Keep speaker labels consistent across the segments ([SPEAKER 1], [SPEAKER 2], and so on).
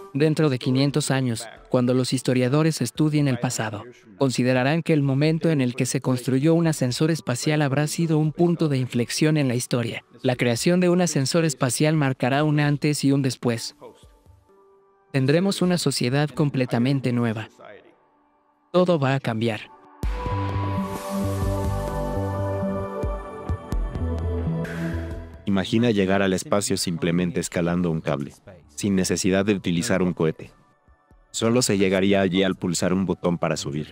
[SPEAKER 1] Dentro de 500 años, cuando los historiadores estudien el pasado, considerarán que el momento en el que se construyó un ascensor espacial habrá sido un punto de inflexión en la historia. La creación de un ascensor espacial marcará un antes y un después. Tendremos una sociedad completamente nueva. Todo va a cambiar.
[SPEAKER 2] Imagina llegar al espacio simplemente escalando un cable, sin necesidad de utilizar un cohete. Solo se llegaría allí al pulsar un botón para subir.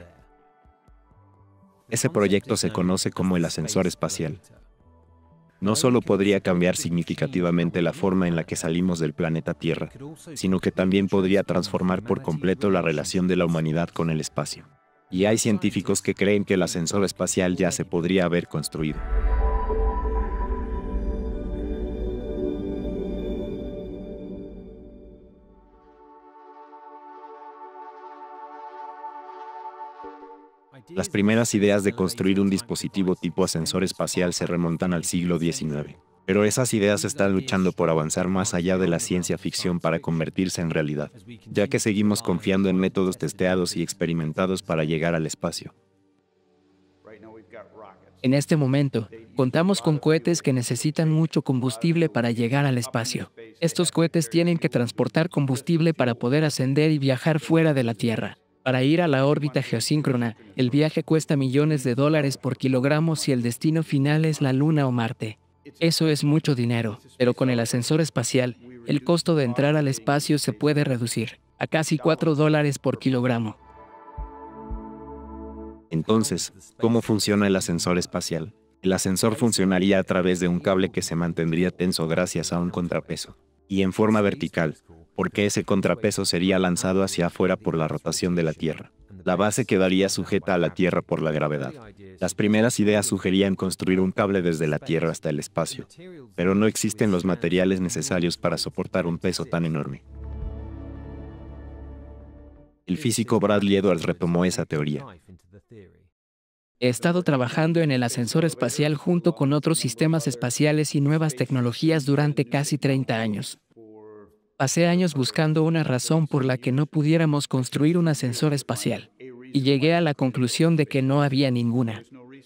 [SPEAKER 2] Ese proyecto se conoce como el ascensor espacial. No solo podría cambiar significativamente la forma en la que salimos del planeta Tierra, sino que también podría transformar por completo la relación de la humanidad con el espacio. Y hay científicos que creen que el ascensor espacial ya se podría haber construido. Las primeras ideas de construir un dispositivo tipo ascensor espacial se remontan al siglo XIX, pero esas ideas están luchando por avanzar más allá de la ciencia ficción para convertirse en realidad, ya que seguimos confiando en métodos testeados y experimentados para llegar al espacio.
[SPEAKER 1] En este momento, contamos con cohetes que necesitan mucho combustible para llegar al espacio. Estos cohetes tienen que transportar combustible para poder ascender y viajar fuera de la Tierra. Para ir a la órbita geosíncrona, el viaje cuesta millones de dólares por kilogramo si el destino final es la Luna o Marte. Eso es mucho dinero, pero con el ascensor espacial, el costo de entrar al espacio se puede reducir a casi $4 por kilogramo.
[SPEAKER 2] Entonces, ¿cómo funciona el ascensor espacial? El ascensor funcionaría a través de un cable que se mantendría tenso gracias a un contrapeso, y en forma vertical, porque ese contrapeso sería lanzado hacia afuera por la rotación de la Tierra. La base quedaría sujeta a la Tierra por la gravedad. Las primeras ideas sugerían construir un cable desde la Tierra hasta el espacio, pero no existen los materiales necesarios para soportar un peso tan enorme. El físico Bradley Edwards retomó esa teoría.
[SPEAKER 1] He estado trabajando en el ascensor espacial junto con otros sistemas espaciales y nuevas tecnologías durante casi 30 años. Pasé años buscando una razón por la que no pudiéramos construir un ascensor espacial, y llegué a la conclusión de que no había ninguna.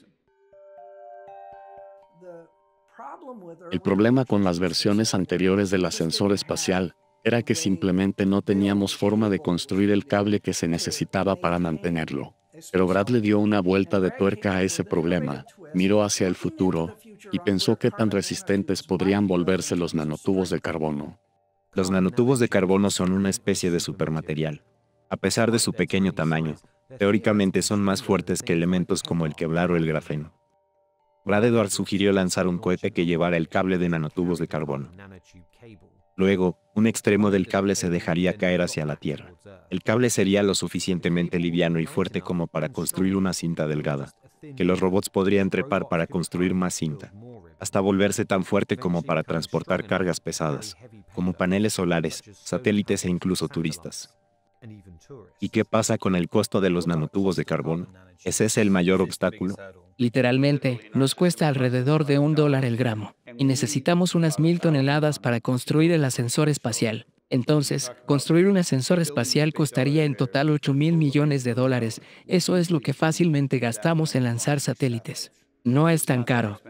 [SPEAKER 3] El problema con las versiones anteriores del ascensor espacial era que simplemente no teníamos forma de construir el cable que se necesitaba para mantenerlo. Pero Bradley dio una vuelta de tuerca a ese problema, miró hacia el futuro, y pensó qué tan resistentes podrían volverse los nanotubos de carbono.
[SPEAKER 2] Los nanotubos de carbono son una especie de supermaterial. A pesar de su pequeño tamaño, teóricamente son más fuertes que elementos como el Kevlar o el grafeno. Brad Edwards sugirió lanzar un cohete que llevara el cable de nanotubos de carbono. Luego, un extremo del cable se dejaría caer hacia la Tierra. El cable sería lo suficientemente liviano y fuerte como para construir una cinta delgada, que los robots podrían trepar para construir más cinta, hasta volverse tan fuerte como para transportar cargas pesadas, como paneles solares, satélites e incluso turistas. ¿Y qué pasa con el costo de los nanotubos de carbono? ¿Es ese el mayor obstáculo?
[SPEAKER 1] Literalmente, nos cuesta alrededor de $1 el gramo, y necesitamos unas 1000 toneladas para construir el ascensor espacial. Entonces, construir un ascensor espacial costaría en total $8,000 millones. Eso es lo que fácilmente gastamos en lanzar satélites. No es tan caro.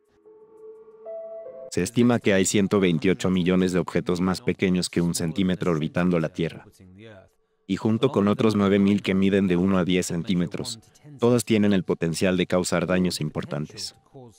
[SPEAKER 2] Se estima que hay 128 millones de objetos más pequeños que un centímetro orbitando la Tierra. Y junto con otros 9,000 que miden de 1 a 10 centímetros, todos tienen el potencial de causar daños importantes.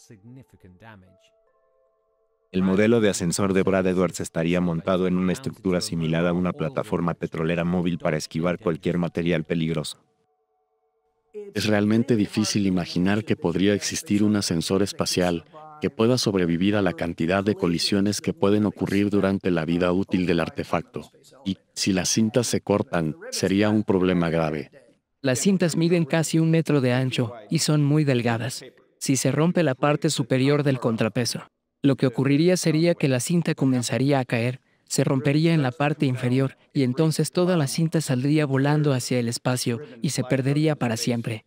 [SPEAKER 2] El modelo de ascensor de Brad Edwards estaría montado en una estructura similar a una plataforma petrolera móvil para esquivar cualquier material peligroso.
[SPEAKER 3] Es realmente difícil imaginar que podría existir un ascensor espacial que pueda sobrevivir a la cantidad de colisiones que pueden ocurrir durante la vida útil del artefacto. Y, si las cintas se cortan, sería un problema grave.
[SPEAKER 1] Las cintas miden casi 1 metro de ancho y son muy delgadas. Si se rompe la parte superior del contrapeso, lo que ocurriría sería que la cinta comenzaría a caer, se rompería en la parte inferior y entonces toda la cinta saldría volando hacia el espacio y se perdería para siempre.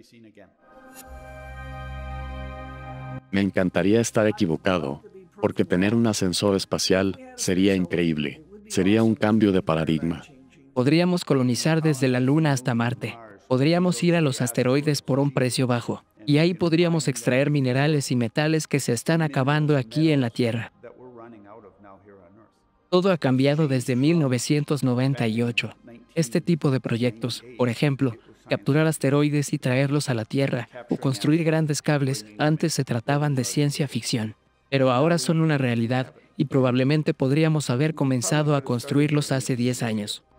[SPEAKER 3] Me encantaría estar equivocado, porque tener un ascensor espacial sería increíble. Sería un cambio de paradigma.
[SPEAKER 1] Podríamos colonizar desde la Luna hasta Marte. Podríamos ir a los asteroides por un precio bajo. Y ahí podríamos extraer minerales y metales que se están acabando aquí en la Tierra. Todo ha cambiado desde 1998. Este tipo de proyectos, por ejemplo, capturar asteroides y traerlos a la Tierra o construir grandes cables, antes se trataban de ciencia ficción. Pero ahora son una realidad y probablemente podríamos haber comenzado a construirlos hace 10 años.